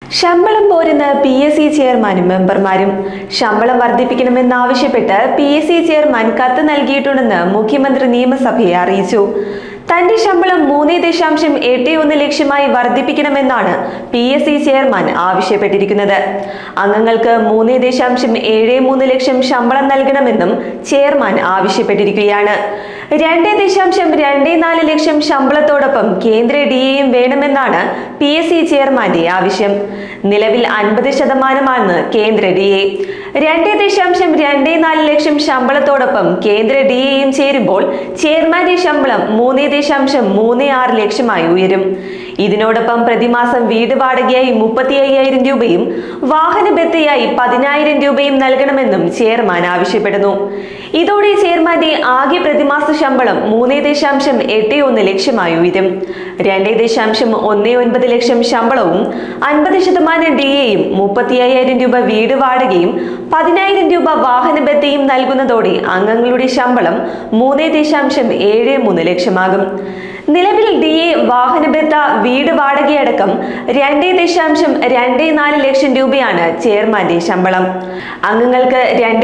ശമ്പളം പോരുന്ന PSC ചെയർമാനും മെമ്പർമാരും ശമ്പളം വർദ്ധിപ്പിക്കണമെന്നാവശ്യപ്പെട്ട് PSC ചെയർമാൻ കത്ത് നൽകിയിട്ടുണ്ടെന്ന് മുഖ്യമന്ത്രി നിയമസഭയെ അറിയിച്ചു. തന്റെ ശമ്പളം 3.81 ലക്ഷമായി വർദ്ധിപ്പിക്കണമെന്നാണ് PSC ചെയർമാൻ ആവശ്യപ്പെട്ടിരിക്കുന്നത്. അംഗങ്ങൾക്ക് 3.73 ലക്ഷം ശമ്പളം നൽകണമെന്നും ചെയർമാൻ ആവശ്യപ്പെട്ടിരിക്കുകയാണ്. 2.24 ലക്ഷം ശമ്പളത്തോടൊപ്പം കേന്ദ്ര DAയും വേണമെന്നാണ് PSC ചെയർമാന്റെ ആവശ്യം. നിലവിൽ 50% കേന്ദ്ര DA. 2.24 ലക്ഷം ശമ്പളത്തോടൊപ്പം കേന്ദ്ര DAയും ചേരുമ്പോൾ ചെയർമാന്റെ ശമ്പളം 3.36 ലക്ഷമായി ഉയരും. ഇതിനോടൊപ്പം പ്രതിമാസം വീട് വാടകയായി 35,000 രൂപയും വാഹന ബത്തയായി 10,000 രൂപയും നൽകണമെന്നും ചെയർമാൻ ആവശ്യപ്പെടുന്നു. ഇതോടെ ചെയർമാന്റെ ആകെ പ്രതിമാസ ശമ്പളം 3.81 ലക്ഷമായി ഉയരും. 2.19 ലക്ഷം ശമ്പളവും 50% DAയും 35,000 രൂപ വീട് വാടകയും 10,000 രൂപ വാഹന ബത്തയും നൽകുന്നതോടെ അംഗങ്ങളുടെ ശമ്പളം 3.73 ലക്ഷമാകും. നിലവിൽ DA, വാഹന ബത്ത, വീട് വാടകയടക്കം 2.24 ലക്ഷം രൂപയാണ് ചെയർമാന്റെ ശമ്പളം. അംഗങ്ങൾക്ക്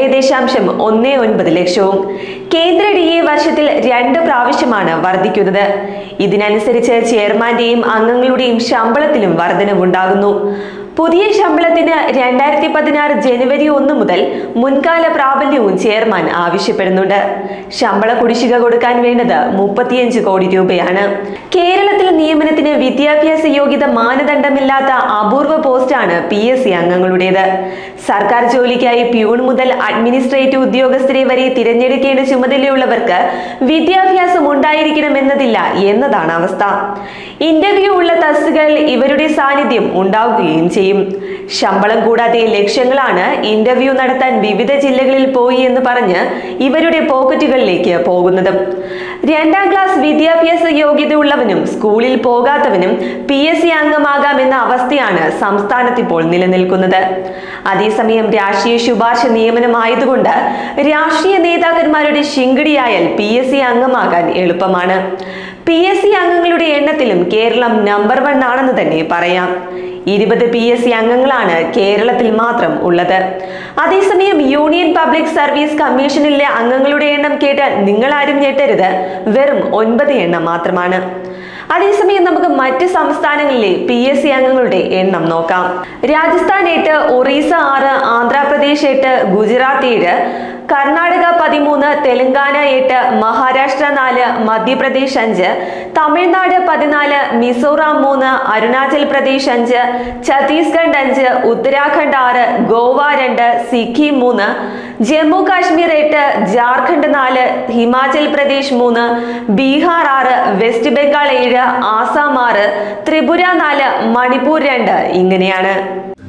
2.19 ലക്ഷവും. കേന്ദ്ര DA വർഷത്തിൽ 2 പ്രാവശ്യമാണ് വർദ്ധിക്കുന്നത്. ഇതിനനുസരിച്ച് ചെയർമാന്റെയും അംഗങ്ങളുടെയും ശമ്പളത്തിലും വർധനവുണ്ടാകുന്നു. പുതിയ ശമ്പളത്തിന് 2016 ജനുവരി 1 മുതൽ മുൻകാല പ്രാബല്യവും ചെയർമാൻ ആവശ്യപ്പെടുന്നുണ്ട്. ശമ്പള കുടിശ്ശിക കൊടുക്കാൻ വേണ്ടത് 35 കോടി രൂപയാണ്. കേരളത്തിൽ നിയമനത്തിന് വിദ്യാഭ്യാസ യോഗ്യത മാനദണ്ഡമില്ലാത്ത അപൂർവ പോസ്റ്റാണ് PSC അംഗങ്ങളുടേത്. സർക്കാർ ജോലിക്കായി പ്യൂൺ മുതൽ അഡ്മിനിസ്ട്രേറ്റീവ് ഉദ്യോഗസ്ഥരെ വരെ തിരഞ്ഞെടുക്കേണ്ട ചുമതലയുള്ളവർക്ക് വിദ്യാഭ്യാസം ഉണ്ടായിരിക്കണമെന്നതില്ല എന്നതാണ് അവസ്ഥ. ഇന്റർവ്യൂ ഉള്ള തസ്തികകളിൽ ഇവരുടെ സാന്നിധ്യം ഉണ്ടാവുകയും ചെയ്യും. ശമ്പളം കൂടാതെ ലക്ഷങ്ങളാണ് ഇന്റർവ്യൂ നടത്താൻ വിവിധ ജില്ലകളിൽ പോയി എന്ന് പറഞ്ഞ് ഇവരുടെ പോക്കറ്റുകളിലേക്ക് പോകുന്നതും. 2ാം ക്ലാസ് വിദ്യാഭ്യാസ യോഗ്യത ഉള്ളവനും സ്കൂളിൽ പോകാത്തവനും PSC അംഗമാകാമെന്ന അവസ്ഥയാണ് സംസ്ഥാനത്തിപ്പോൾ നിലനിൽക്കുന്നത്. അതേസമയം രാഷ്ട്രീയ ശുപാർശ നിയമനമായതുകൊണ്ട് രാഷ്ട്രീയ നേതാക്കന്മാരുടെ ശിങ്കിടിയായാൽ PSC അംഗമാകാൻ എളുപ്പമാണ്. PSC അംഗങ്ങളുടെ എണ്ണത്തിലും കേരളം നമ്പർ 1 ആണെന്ന് തന്നെ പറയാം. 20 PSC അംഗങ്ങളാണ് കേരളത്തിൽ മാത്രം ഉള്ളത്. അതേസമയം യൂണിയൻ പബ്ലിക് സർവീസ് കമ്മീഷനിലെ അംഗങ്ങളുടെ എണ്ണം കേട്ടാൽ നിങ്ങളാരും ഞെട്ടരുത്, വെറും 9 എണ്ണം മാത്രമാണ്. അതേസമയം നമുക്ക് മറ്റ് സംസ്ഥാനങ്ങളിലെ PSC അംഗങ്ങളുടെ എണ്ണം നോക്കാം. രാജസ്ഥാൻ 8, ഒറീസ 6, ആന്ധ്രാപ്രദേശ് 8, ഗുജറാത്ത് 7, കർണാടക 13, തെലങ്കാന 8, മഹാരാഷ്ട്ര 4, മധ്യപ്രദേശ് 5, തമിഴ്നാട് 14, മിസോറാം 3, അരുണാചൽ പ്രദേശ് 5, ഛത്തീസ്ഗഡ് 5, ഉത്തരാഖണ്ഡ് 6, ഗോവ 2, സിക്കിം 3, ജമ്മു കാശ്മീർ 8, ജാർഖണ്ഡ് 4, ഹിമാചൽ പ്രദേശ് 3, ബീഹാർ 6, വെസ്റ്റ് ബംഗാൾ 7, ആസാം 6, ത്രിപുര 4, മണിപ്പൂർ 2 ഇങ്ങനെയാണ്.